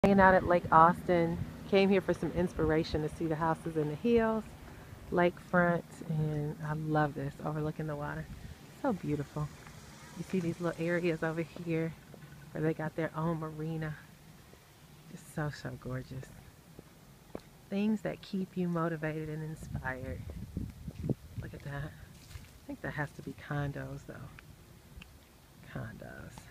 Hanging out at Lake Austin. Came here for some inspiration to see the houses in the hills, lakefront, and I love this, overlooking the water. So beautiful. You see these little areas over here where they got their own marina. Just so, so gorgeous. Things that keep you motivated and inspired. Look at that. I think that has to be condos though. Condos.